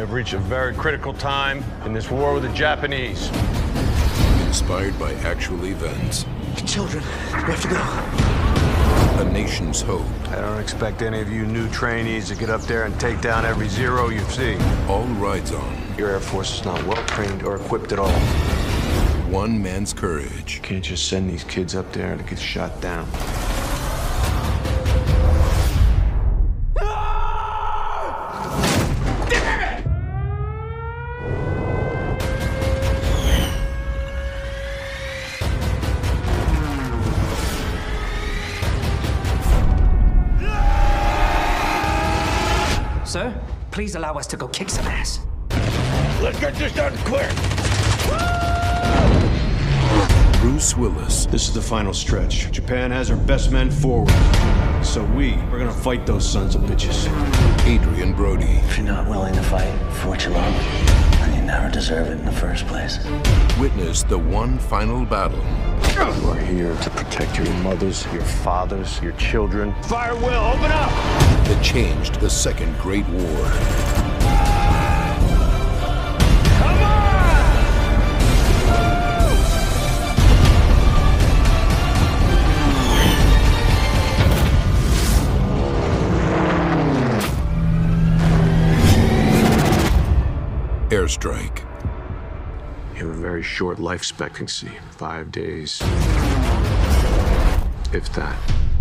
have reached a very critical time in this war with the Japanese. Inspired by actual events. Children, we have to go. A nation's hope. I don't expect any of you new trainees to get up there and take down every Zero you see. All rides on Your Air Force is not well trained or equipped at all. one man's courage. You can't just send these kids up there to get shot down. Sir, please allow us to go kick some ass. Let's get this done quick! Bruce Willis, This is the final stretch. Japan has her best men forward. So we're gonna fight those sons of bitches. Adrian Brody, If you're not willing to fight for what you love, then you never deserve it in the first place. witness the one final battle You are here to protect your mothers, your fathers, your children. Fire Will, open up! that changed the Second Great War. Airstrike. You have a very short life expectancy, 5 days. If that.